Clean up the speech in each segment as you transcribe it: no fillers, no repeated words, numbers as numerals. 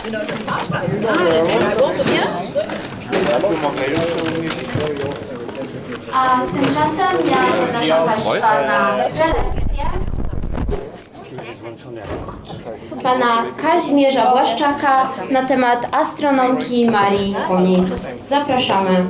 A tymczasem ja zapraszam Państwa na prelekcję pana Kazimierza Błaszczaka na temat astronomki Marii Kunic. Zapraszamy.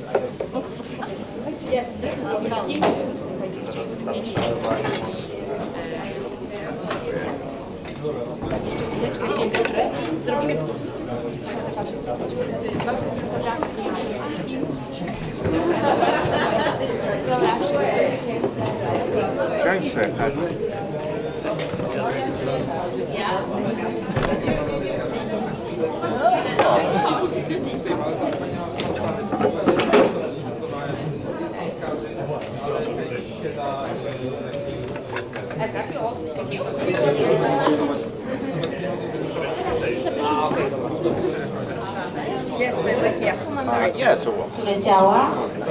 Który działa.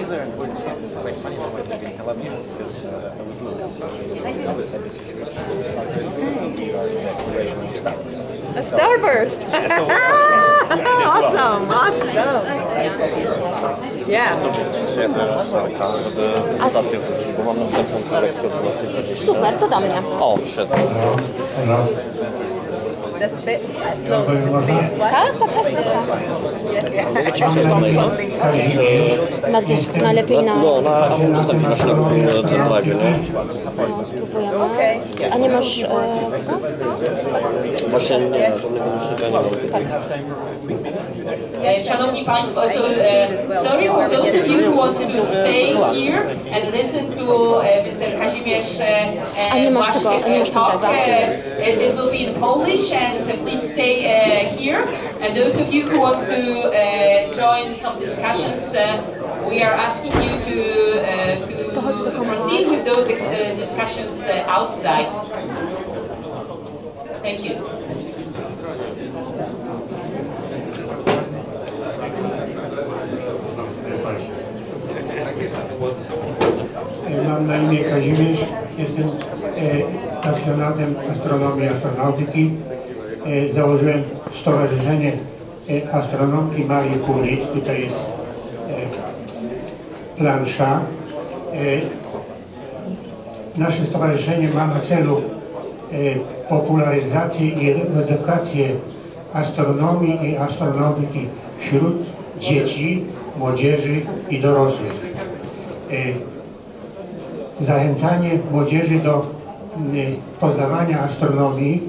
A starburst! Awesome! Awesome! Yeah. Bo mam następną kolekcję o 12:20. Super, to do mnie. O, świetnie. The spit, slow, the space, what? Tak, tak, tak. Na dysk, najlepiej na... No, na zapimasz na drive, nie? No, spróbujemy. A nie masz... Właśnie nie, żadnego myślnika nie mam. Szanowni Państwo, sorry for those of you who want to stay here and listen to Mr. Kazimierz Błaszczak talk. It will be in Polish, and please stay here. And those of you who want to join some discussions, we are asking you to proceed with those discussions outside. Thank you. Mam na imię Kazimierz, jestem pasjonatem astronomii i astronautyki. Założyłem Stowarzyszenie Astronomki Marii Kunic. Tutaj jest plansza. Nasze stowarzyszenie ma na celu popularyzację i edukację astronomii i astronautyki wśród dzieci, młodzieży i dorosłych. Zachęcanie młodzieży do poznawania astronomii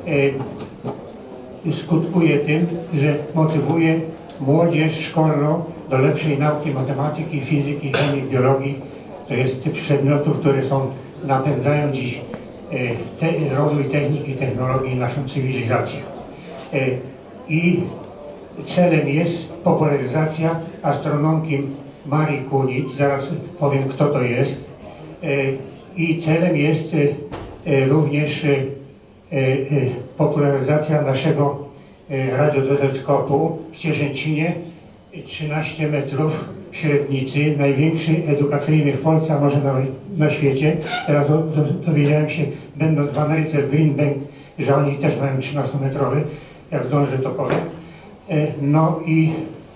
skutkuje tym, że motywuje młodzież szkolną do lepszej nauki matematyki, fizyki, chemii, biologii. To jest typ przedmiotów, które napędzają dziś rozwój techniki i technologii i naszą cywilizację. I celem jest popularyzacja astronomki Marii Kunic, zaraz powiem, kto to jest. I celem jest również popularyzacja naszego radioteleskopu w Cieszęcinie, 13 metrów średnicy, największy edukacyjny w Polsce, a może nawet na świecie. Teraz dowiedziałem się, będąc w Ameryce, w Green Bank, że oni też mają 13-metrowy, jak zdążę to powiem. No i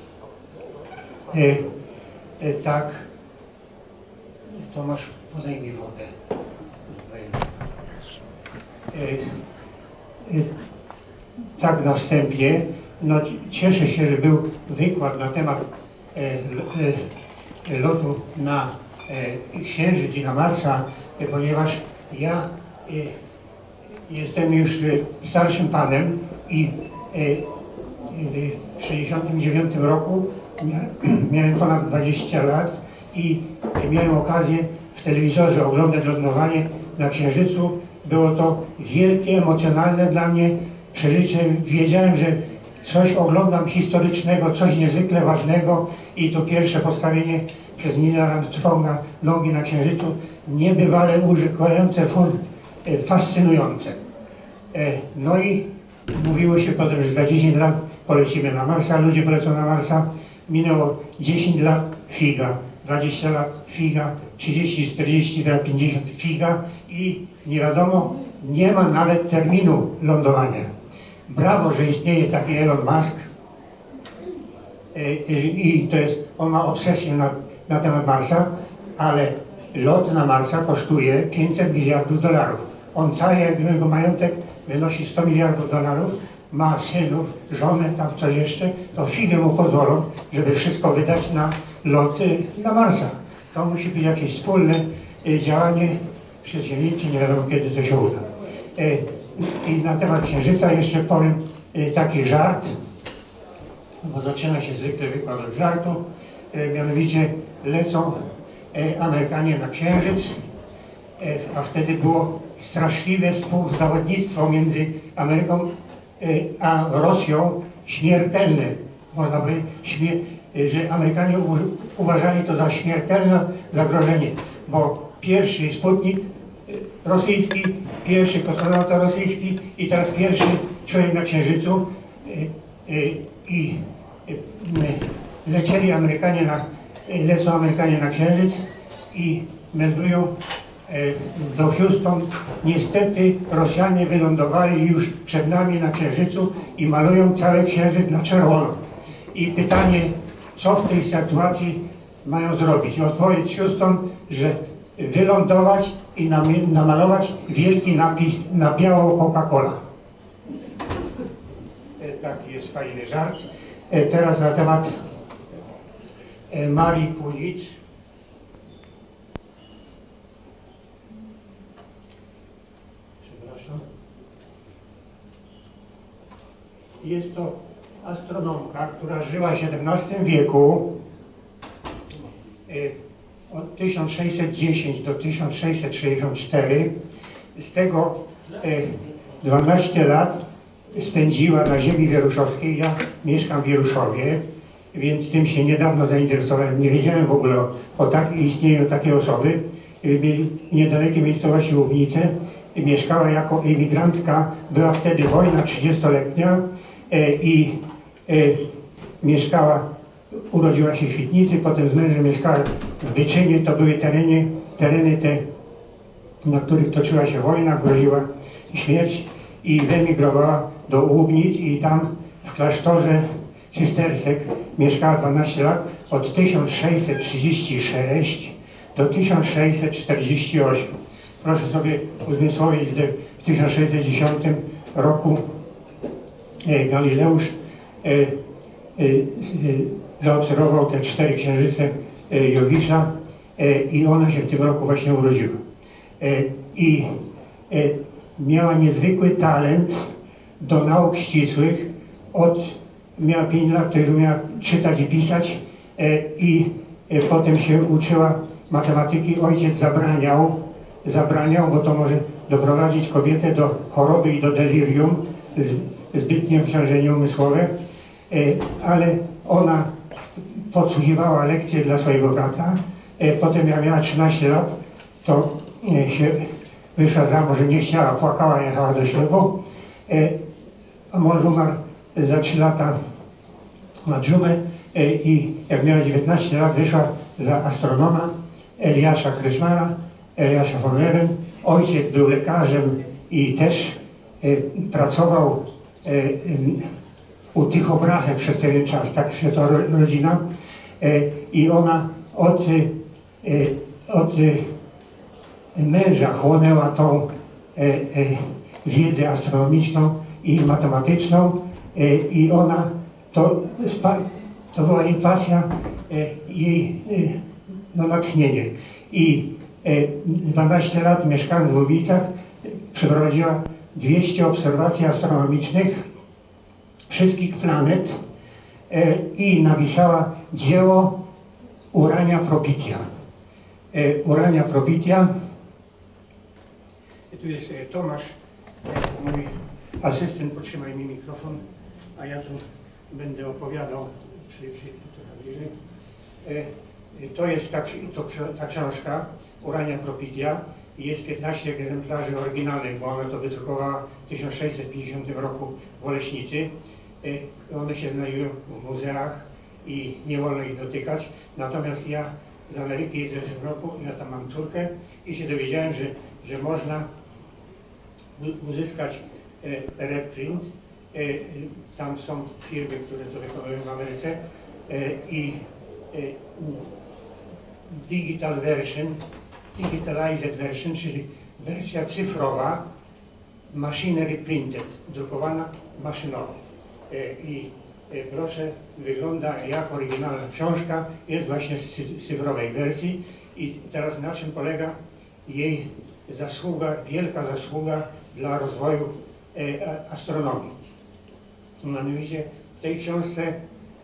tak, Tomasz, podaj mi wodę. Tak na wstępie, no cieszę się, że był wykład na temat lotu na Księżyc i na Marsa, ponieważ ja jestem już starszym panem i w 1969 roku miałem ponad 20 lat i miałem okazję w telewizorze oglądać lądowanie na Księżycu. Było to wielkie, emocjonalne dla mnie przeżycie. Wiedziałem, że coś oglądam historycznego, coś niezwykle ważnego i to pierwsze postawienie przez Neila Armstronga nogi na Księżycu niebywale urzekające, fascynujące. No i mówiło się potem, że za 10 lat polecimy na Marsa, ludzie polecą na Marsa. Minęło 10 lat, figa, 20 lat, figa, 30, 40, 50, figa i nie wiadomo, nie ma nawet terminu lądowania. brawo, że istnieje taki Elon Musk i to jest, on ma obsesję na temat Marsa, ale lot na Marsa kosztuje 500 miliardów dolarów. On cały jego majątek wynosi 100 miliardów dolarów, ma synów, żonę, tam coś jeszcze, to figę mu pozwolą, żeby wszystko wydać na loty na Marsa. To musi być jakieś wspólne działanie, przedsięwzięcie, nie wiadomo kiedy to się uda. I na temat Księżyca jeszcze powiem taki żart, bo zaczyna się zwykle wykład od żartu, mianowicie lecą Amerykanie na Księżyc, a wtedy było straszliwe współzawodnictwo między Ameryką a Rosją, śmiertelne. Można powiedzieć, że Amerykanie uważali to za śmiertelne zagrożenie, bo pierwszy Sputnik rosyjski, pierwszy kosmonauta rosyjski i teraz pierwszy człowiek na Księżycu i lecą Amerykanie na Księżyc i meldują do Houston. Niestety Rosjanie wylądowali już przed nami na Księżycu i malują cały Księżyc na czerwono. I pytanie, co w tej sytuacji mają zrobić? I odpowiedź Houston, że wylądować i namalować wielki napis na biało Coca-Cola. Taki jest fajny żart. Teraz na temat Marii Curie. Przepraszam. Jest to astronomka, która żyła w XVII wieku od 1610 do 1664. Z tego 12 lat spędziła na ziemi wieruszowskiej. Ja mieszkam w Wieruszowie, więc tym się niedawno zainteresowałem. Nie wiedziałem w ogóle o istnieniu takiej osoby. W niedalekiej miejscowości Łubnice mieszkała jako emigrantka. Była wtedy wojna 30-letnia i mieszkała, urodziła się w Świdnicy, potem z mężem mieszkała w Byczynie. To były tereny te, na których toczyła się wojna, groziła śmierć i wyemigrowała do Łubnic i tam w klasztorze cystersek mieszkała 12 lat, od 1636 do 1648. Proszę sobie uzmysłowić, że w 1610 roku Galileusz zaobserwował te 4 księżyce Jowisza i ona się w tym roku właśnie urodziła. I miała niezwykły talent do nauk ścisłych. Miała 5 lat, to już umiała czytać i pisać i potem się uczyła matematyki. Ojciec zabraniał, bo to może doprowadzić kobietę do choroby i do delirium, zbytnie obciążenie umysłowe, ale ona podsłuchiwała lekcje dla swojego brata. Potem jak miała 13 lat, to się wyszła za mąż, nie chciała, płakała, jechała do ślubu. A mąż umarł za 3 lata na dżumę i jak miała 19 lat, wyszła za astronoma Eliasza Krishmana, Eliasza von Leven. Ojciec był lekarzem i też pracował u Tycho Brahe przez pewien czas, tak się to rodzina. I ona od męża chłonęła tą wiedzę astronomiczną i matematyczną i ona, to była jej pasja, jej natchnienie. I 12 lat mieszkając w Łubnicach przeprowadziła 200 obserwacji astronomicznych wszystkich planet i napisała dzieło Urania Propitia. Urania Propitia. I tu jest Tomasz, mój asystent, potrzymaj mi mikrofon, a ja tu będę opowiadał, trochę bliżej. To jest ta książka Urania Propitia. Jest 15 egzemplarzy oryginalnych, bo ona to wydrukowała w 1650 roku w Oleśnicy. One się znajdują w muzeach i nie wolno ich dotykać. Natomiast ja z Ameryki jeżdżę w tym roku, ja tam mam córkę i się dowiedziałem, że można uzyskać reprint Tam są firmy, które to wykonują w Ameryce i digital version, digitalized version, czyli wersja cyfrowa, machinery printed, drukowana maszynowo. I proszę, wygląda jak oryginalna książka, jest właśnie z cyfrowej wersji. I teraz na czym polega jej zasługa, wielka zasługa dla rozwoju astronomii. Mianowicie w tej książce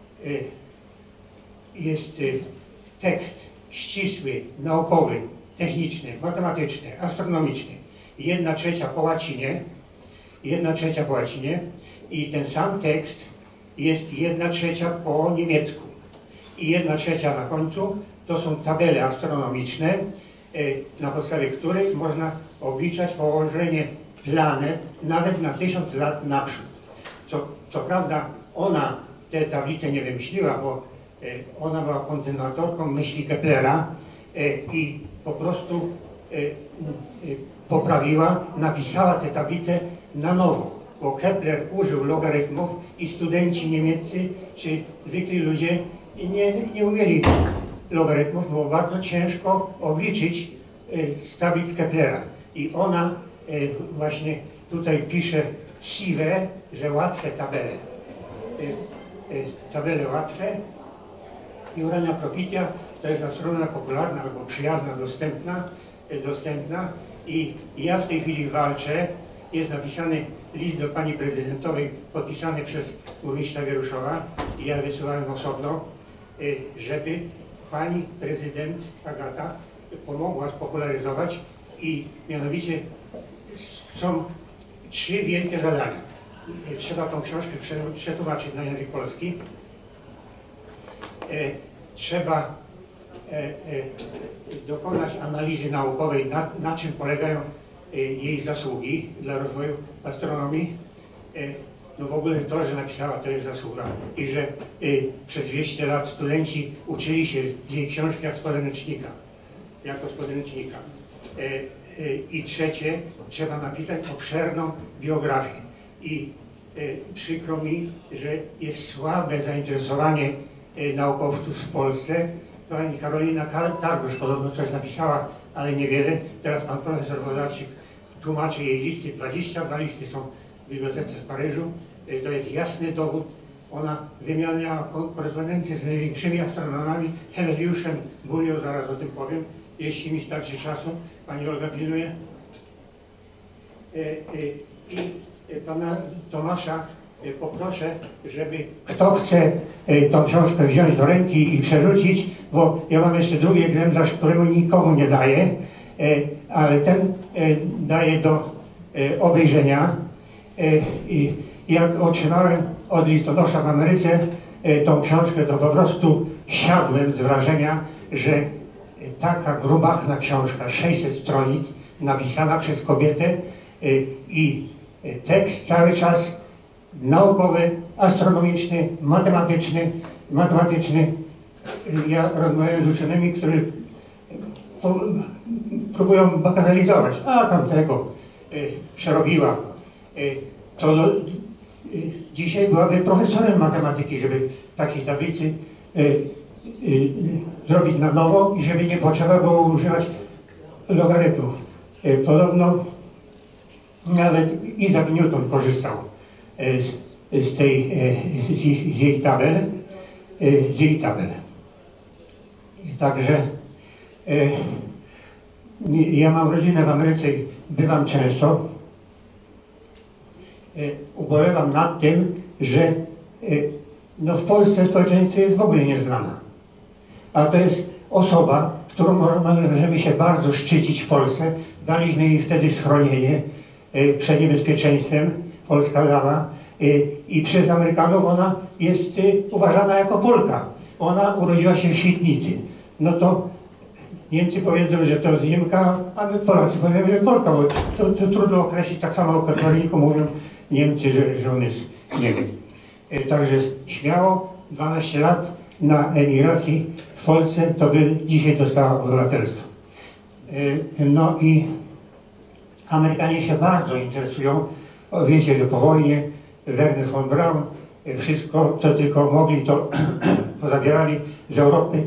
jest tekst ścisły, naukowy, techniczny, matematyczny, astronomiczny. 1/3 po łacinie, 1/3 po łacinie i ten sam tekst jest 1/3 po niemiecku. I 1/3 na końcu to są tabele astronomiczne, na podstawie których można obliczać położenie planet nawet na 1000 lat naprzód. Co prawda ona te tablice nie wymyśliła, bo ona była kontynuatorką myśli Keplera i po prostu poprawiła, napisała te tablice na nowo, bo Kepler użył logarytmów i studenci niemieccy czy zwykli ludzie nie umieli logarytmów, było bardzo ciężko obliczyć z tablic Keplera. I ona właśnie tutaj pisze siwe, że łatwe tabele. Tabele łatwe. I Urania Propitia to jest astronomia popularna albo przyjazna, dostępna. I ja w tej chwili walczę. Jest napisany list do pani prezydentowej podpisany przez burmistrza Wieruszowa i ja wysyłałem osobno, żeby pani prezydent Agata pomogła spopularyzować i mianowicie są 3 wielkie zadania. Trzeba tą książkę przetłumaczyć na język polski. Trzeba dokonać analizy naukowej, na czym polegają jej zasługi dla rozwoju astronomii. No w ogóle to, że napisała, to jest zasługa i że przez 200 lat studenci uczyli się z jej książki jako z podręcznika. I trzecie, trzeba napisać obszerną biografię. I przykro mi, że jest słabe zainteresowanie naukowców w Polsce. Pani Karolina Targosz podobno coś napisała, ale niewiele. Teraz pan profesor Wodarczyk tłumaczy jej listy, 22 listy są w bibliotece w Paryżu. To jest jasny dowód. Ona wymieniała korespondencję z największymi astronomami, Heveliuszem, Bullią, zaraz o tym powiem, jeśli mi starczy czasu. Pani Olga pilnuje. I pana Tomasza poproszę, żeby kto chce tą książkę wziąć do ręki i przerzucić, bo ja mam jeszcze drugi egzemplarz, którego nikomu nie daję, ale ten daję do obejrzenia. I jak otrzymałem od listonosza w Ameryce tą książkę, to po prostu siadłem z wrażenia, że taka grubachna książka, 600 stronic, napisana przez kobietę i tekst cały czas naukowy, astronomiczny, matematyczny. Ja rozmawiam z uczonymi, którzy próbują bagatelizować. A tamtego przerobiła. To dzisiaj byłaby profesorem matematyki, żeby takiej tablicy zrobić na nowo i żeby nie potrzeba było używać logarytmów. Podobno nawet Isaac Newton korzystał z jej tabel. Także ja mam rodzinę w Ameryce i bywam często. Ubolewam nad tym, że no w Polsce społeczeństwo jest w ogóle nieznana. A to jest osoba, którą możemy się bardzo szczycić w Polsce. Daliśmy jej wtedy schronienie przed niebezpieczeństwem, polska dama. I przez Amerykanów ona jest uważana jako Polka. Ona urodziła się w Świdnicy. No to Niemcy powiedzą, że to jest Niemka, a my Polacy powiemy, że Polka, bo to trudno określić, tak samo o katoliku mówią Niemcy, że on jest Niemiec. Także śmiało 12 lat na emigracji w Polsce, to by dzisiaj dostała obywatelstwo. No i Amerykanie się bardzo interesują, wiecie, że po wojnie Werner von Braun, wszystko co tylko mogli to pozabierali z Europy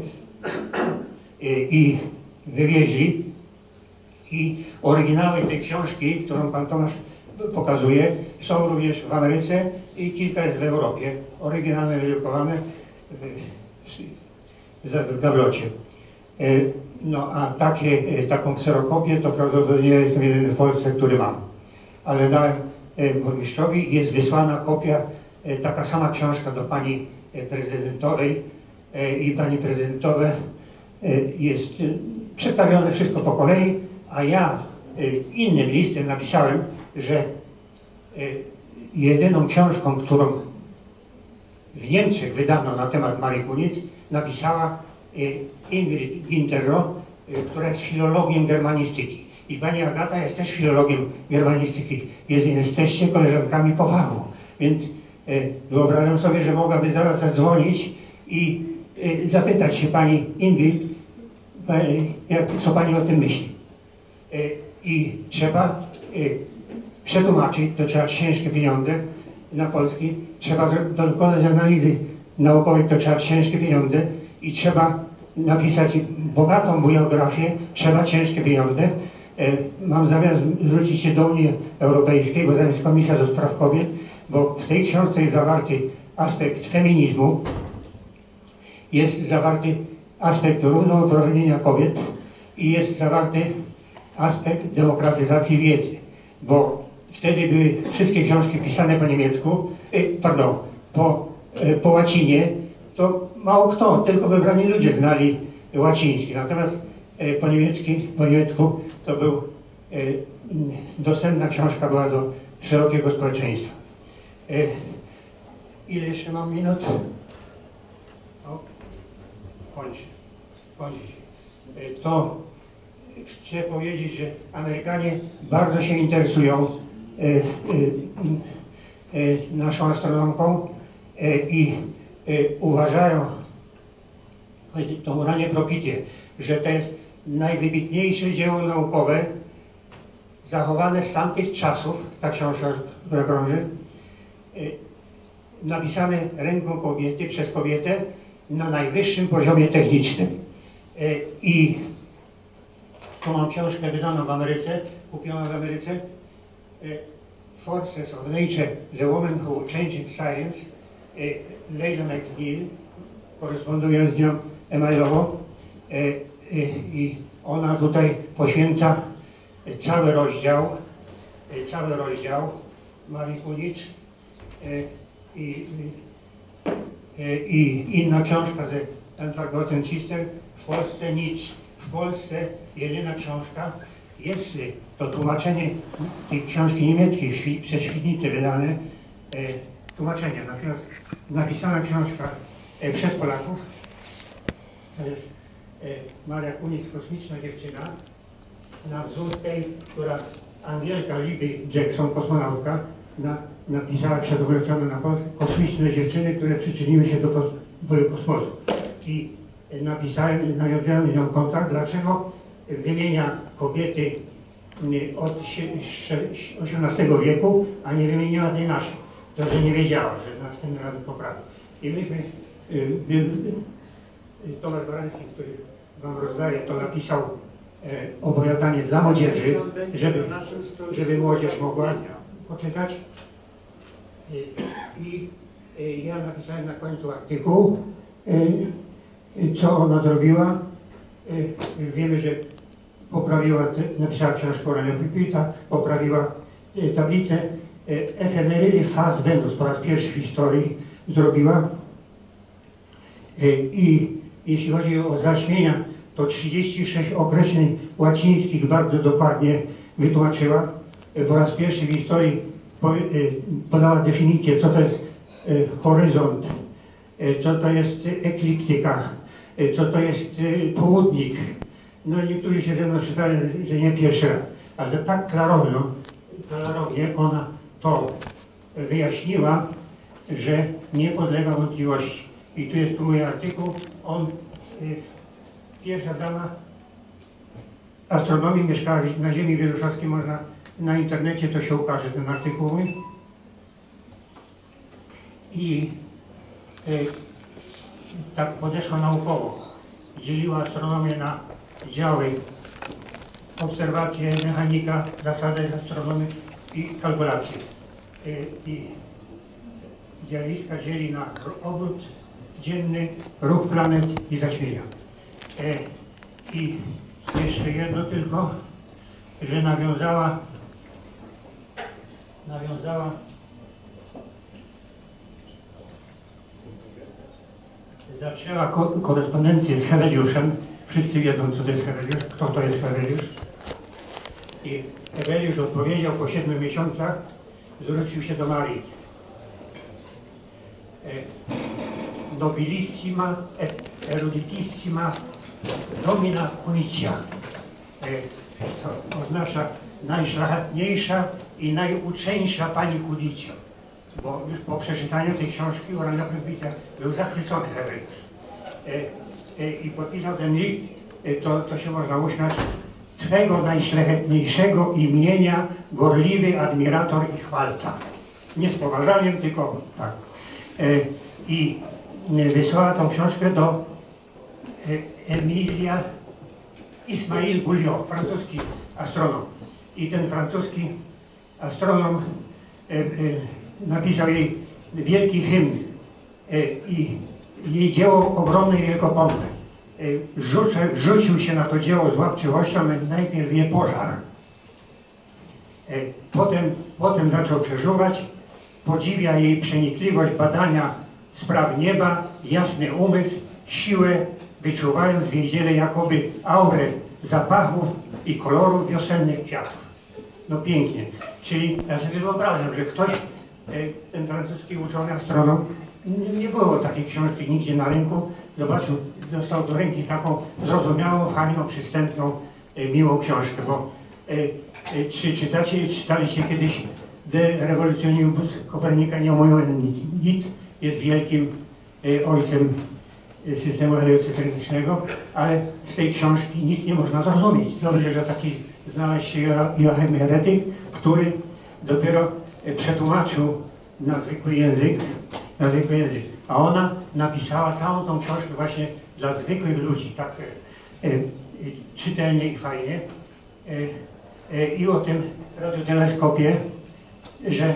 i wywieźli. I oryginały tej książki, którą pan Tomasz pokazuje, są również w Ameryce i kilka jest w Europie. Oryginalne wydrukowane w gablocie. No a taką kserokopię to prawdopodobnie jestem jedyny w Polsce, który mam. Ale dałem burmistrzowi, jest wysłana kopia, taka sama książka do pani prezydentowej i pani prezydentowe jest przedstawione wszystko po kolei, a ja innym listem napisałem, że jedyną książką, którą w Niemczech wydano na temat Marii Kuniec, napisała Ingrid Ginterro, która jest filologiem germanistyki. I pani Agata jest też filologiem germanistyki. Jesteście koleżankami po fachu. Więc wyobrażam sobie, że mogłaby zaraz zadzwonić i zapytać się pani Ingrid, co pani o tym myśli. I trzeba przetłumaczyć, to trzeba ciężkie pieniądze na polski, trzeba dokonać analizy naukowej, to trzeba ciężkie pieniądze i trzeba napisać bogatą biografię, trzeba ciężkie pieniądze. Mam zamiar zwrócić się do Unii Europejskiej, bo tam jest Komisja do Spraw Kobiet, bo w tej książce jest zawarty aspekt feminizmu, jest zawarty aspekt równouprawnienia kobiet i jest zawarty aspekt demokratyzacji wiedzy, bo wtedy były wszystkie książki pisane po niemiecku, po łacinie, to mało kto, tylko wybrani ludzie znali łaciński, natomiast po niemiecku to był dostępna książka była do szerokiego społeczeństwa. Ile jeszcze mam minut? Kończy się. To chcę powiedzieć, że Amerykanie bardzo się interesują naszą astronomką i uważają, to Uranie Propitie, że to jest najwybitniejsze dzieło naukowe zachowane z tamtych czasów, ta książka, która krąży, napisane ręką kobiety, przez kobietę na najwyższym poziomie technicznym. I tu mam książkę wydaną w Ameryce, kupioną w Ameryce, Forces of Nature, The Woman Who Changed Science, Leila McNeil, korespondując z nią e-mailowo, i ona tutaj poświęca cały rozdział Marii Kunic i inna książka ze Vergotten Sister, w Polsce nic. W Polsce jedyna książka, jest to tłumaczenie tej książki niemieckiej przez Świdnicę wydane, tłumaczenie, natomiast napisana książka przez Polaków, to jest Maria Kunic, kosmiczna dziewczyna, na wzór tej, która Angielka Libby Jackson, kosmonautka, napisała, przetłumaczone na polskie, kosmiczne dziewczyny, które przyczyniły się do kosmosu. I napisałem, nawiązałem z nią kontakt, dlaczego wymienia kobiety od XVIII wieku, a nie wymieniła tej naszej. To, że nie wiedziała, że następnym razem poprawi. I myśmy, Tomasz Barański, który wam rozdaje, to napisał opowiadanie dla młodzieży, żeby młodzież mogła poczytać. I ja napisałem na końcu artykuł, co ona zrobiła. Wiemy, że poprawiła, napisała książkę o Raniu Pipita, poprawiła tablicę efemerydy faz Wenus, po raz pierwszy w historii zrobiła. I jeśli chodzi o zaćmienia, to 36 określeń łacińskich bardzo dokładnie wytłumaczyła. Po raz pierwszy w historii podała definicję, co to jest horyzont, co to jest ekliptyka, co to jest południk. No niektórzy się ze mną czytali, że nie pierwszy raz, ale tak klarownie ona to wyjaśniła, że nie podlega wątpliwości. I tu jest mój artykuł, pierwsza dama astronomii mieszkała na ziemi wieruszowskiej, można na internecie, to się ukaże ten artykuł mój. I tak podeszła naukowo. Dzieliła astronomię na działy obserwacje, mechanika, zasady astronomii i kalkulacje. I zjawiska dzieli na obrót dzienny, ruch planet i zaćmienia. I jeszcze jedno tylko, że nawiązała zaczęła korespondencję z Heweliuszem. Wszyscy wiedzą, co to jest Heweliusz, kto to jest Heweliusz. I Heweliusz odpowiedział po 7 miesiącach, zwrócił się do Marii. Nobilissima et eruditissima domina punitia. To oznacza najszlachetniejsza i najuczeńsza pani Kudicio. Bo już po przeczytaniu tej książki Orania Prybita był zachwycony Heweliusz. I podpisał ten list, to się można uśmiać, Twego najszlachetniejszego imienia gorliwy admirator i chwalca. Nie z poważaniem, tylko tak. I wysłała tą książkę do Emilia Ismail Bouillon, francuski astronom. I ten francuski astronom napisał jej wielki hymn i jej dzieło ogromnej wielkopomny. Rzucił się na to dzieło z łapczywością, najpierw je pożar. Potem zaczął przeżuwać, podziwia jej przenikliwość badania spraw nieba, jasny umysł, siłę, wyczuwając w jej dziele jakoby aurę zapachów i kolorów wiosennych kwiatów. No pięknie. Czyli ja sobie wyobrażam, że ktoś, ten francuski uczony astronom, nie było takiej książki nigdzie na rynku, zobaczył, dostał do ręki taką zrozumiałą, fajną, przystępną, miłą książkę, bo czy czytaliście kiedyś De Revolutioniibus Kopernika, nie omówiłem nic, jest wielkim ojcem systemu heliocentrycznego, ale z tej książki nic nie można zrozumieć. Dobrze, że taki znalazł się Joachim Heretyk, który dopiero przetłumaczył na zwykły język, a ona napisała całą tą książkę właśnie dla zwykłych ludzi, tak czytelnie i fajnie. I o tym radioteleskopie, że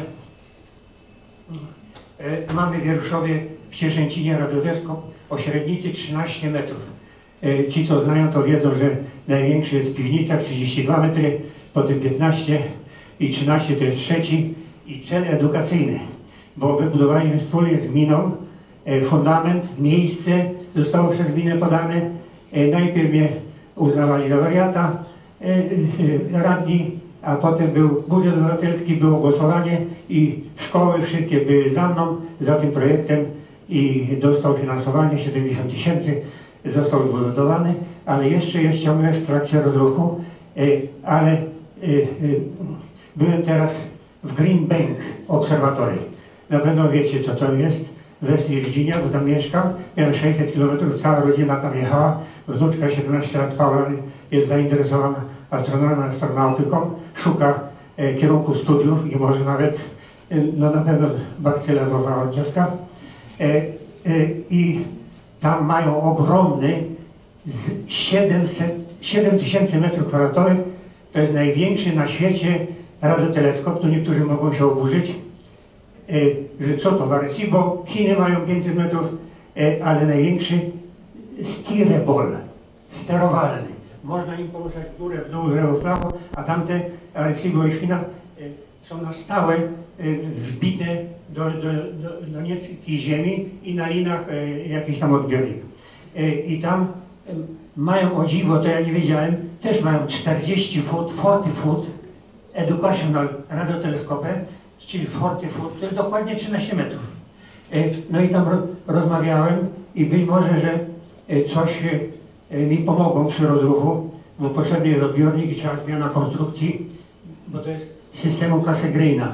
mamy w Wieruszowie w Cieszęcinie radioteleskop o średnicy 13 metrów. Ci, co znają, to wiedzą, że największy jest piwnica, 32 metry, potem 15 i 13 to jest trzeci. I cel edukacyjny, bo wybudowaliśmy wspólnie z gminą fundament, miejsce zostało przez gminę podane. Najpierw mnie uznawali za wariata radni, a potem był budżet obywatelski, było głosowanie i szkoły wszystkie były za mną, za tym projektem i dostał finansowanie 70 000, został wybudowany, ale jeszcze jest ciągle w trakcie rozruchu, ale byłem teraz w Green Bank Obserwatory. Na pewno wiecie, co to jest. W West Virginia, bo tam mieszkam. Miałem 600 km, cała rodzina tam jechała. Wnuczka 17 lat, Paula, jest zainteresowana astronomią, astronautyką. Szuka kierunku studiów i może nawet, no na pewno bakcyla złapała od dziecka. I tam mają ogromny 7000 m2. To jest największy na świecie radioteleskop, tu niektórzy mogą się oburzyć, że co to w Arecibo, Chiny mają 500 metrów, ale największy steerable, sterowalny. Można nim poruszać w górę, w dół, w lewo, w prawo, a tamte Arecibo i China są na stałe wbite do nieckiej ziemi i na linach jakichś tam odbiornik. I tam mają, o dziwo, to ja nie wiedziałem, też mają 40 foot, 40 foot, educational radioteleskopy, czyli 40 foot, to jest dokładnie 13 metrów. No i tam rozmawiałem i być może, że coś mi pomogą przy rozruchu, bo potrzebny jest odbiornik i trzeba zmiana konstrukcji, bo to jest systemu Cassegraina.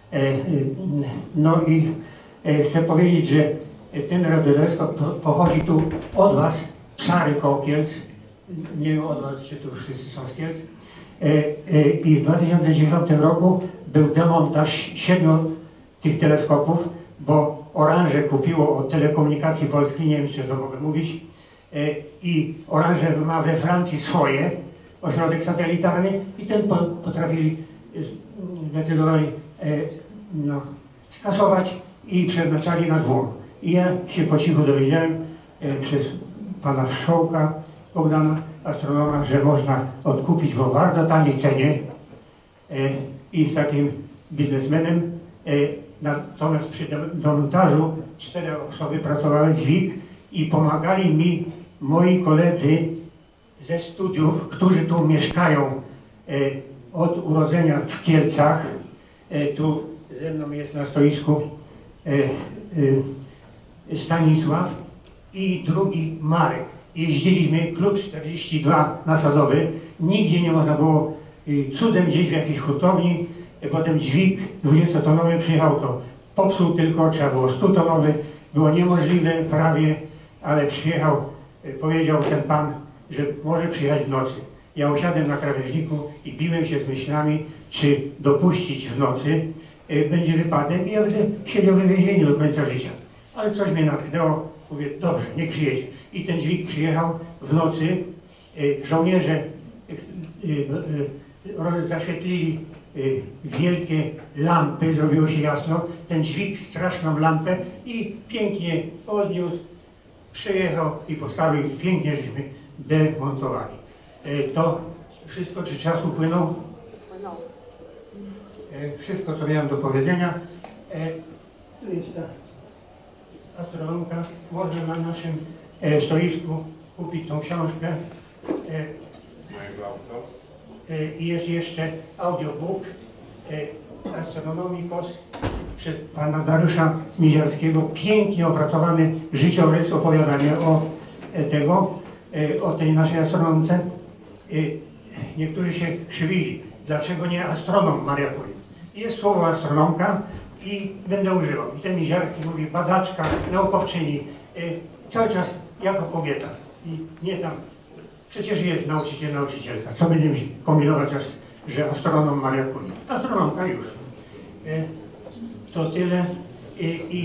No i chcę powiedzieć, że ten radioteleskop pochodzi tu od Was, Szary koło Kielc, nie wiem od Was, czy tu wszyscy są z Kielc. I w 2010 roku był demontaż 7 tych teleskopów, bo Orange kupiło od Telekomunikacji Polskiej, nie wiem, czy to mogę mówić, i Orange ma we Francji swoje, ośrodek satelitarny i ten potrafili, zdecydowali skasować i przeznaczali na dwór. I ja się po cichu dowiedziałem przez pana Wszołka, Bogdana, astronoma, że można odkupić go w bardzo taniej cenie i z takim biznesmenem. Natomiast przy demontażu 4 osoby pracowały, dźwig, i pomagali mi moi koledzy ze studiów, którzy tu mieszkają od urodzenia w Kielcach. Tu ze mną jest na stoisku Stanisław i drugi Marek. Jeździliśmy, klub 42 nasadowy, nigdzie nie można było, cudem gdzieś w jakiejś hurtowni, potem dźwig 20-tonowy przyjechał, to popsuł tylko, trzeba było 100-tonowy, było niemożliwe prawie, ale przyjechał, powiedział ten pan, że może przyjechać w nocy. Ja usiadłem na krawężniku i biłem się z myślami, czy dopuścić w nocy, będzie wypadek i ja będę siedział w więzieniu do końca życia. Ale coś mnie natchnęło, mówię, dobrze, niech przyjedzie. I ten dźwig przyjechał w nocy, żołnierze zaświetlili wielkie lampy, zrobiło się jasno, ten dźwig straszną lampę i pięknie podniósł, przyjechał i postawił i pięknie żeśmy demontowali. To wszystko, czy czas upłynął? Wszystko, co miałem do powiedzenia. Tu jest ta astronomka. Można na naszym stoisku kupić tą książkę. I jest jeszcze audiobook Astronomicus przez pana Dariusza Miziarskiego. Pięknie opracowany życiorys, opowiadanie o tej naszej astronomce. Niektórzy się krzywili. Dlaczego nie astronom Maria Curie? Jest słowo astronomka i będę używał. I ten Miziarski mówi badaczka, naukowczyni, cały czas jako kobieta. I nie tam, przecież jest nauczycielka. Co będziemy kombinować, że astronom Maria Curie? Astronomka już. To tyle. I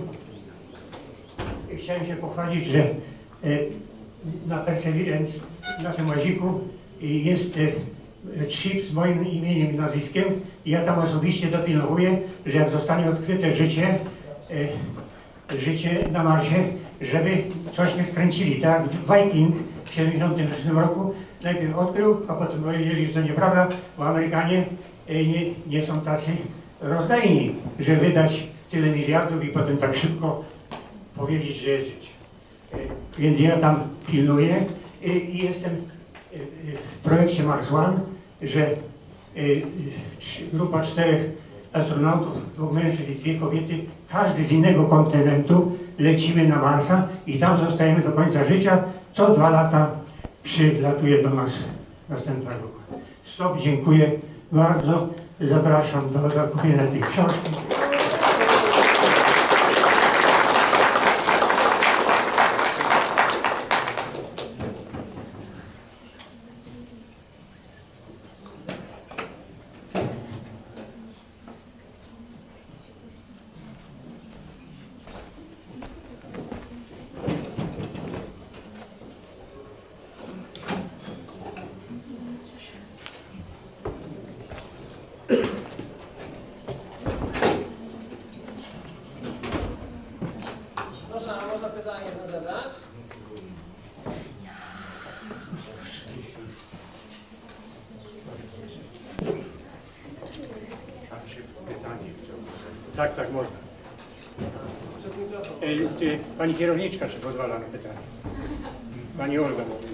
chciałem się pochwalić, że na Perseverance, na tym łaziku jest chip z moim imieniem i nazwiskiem i ja tam osobiście dopilnuję, że jak zostanie odkryte życie na Marsie, żeby coś nie skręcili. Tak jak Viking w 1976 roku najpierw odkrył, a potem powiedzieli, że to nieprawda, bo Amerykanie nie są tacy rozdajni, że wydać tyle miliardów i potem tak szybko powiedzieć, że jest życie. Więc ja tam pilnuję i jestem w projekcie Mars One, że grupa 4 astronautów, 2 mężczyzn i 2 kobiety, każdy z innego kontynentu, lecimy na Marsa i tam zostajemy do końca życia. Co 2 lata przylatuje do nas następna grupa. Stop, dziękuję bardzo. Zapraszam do zakupienia tej książki. Można pytanie jedno zadać? Tak, można. Pani kierowniczka, czy pozwala na pytanie? Pani Olga mówi.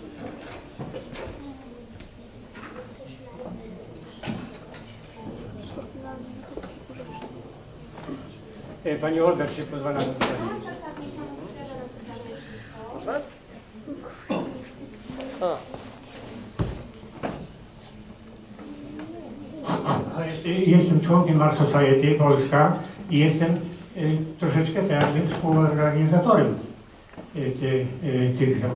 Pani Olga, czy się pozwala na pytanie? Można? Jestem członkiem Mars Society Polska i jestem troszeczkę tak jakby współorganizatorem tych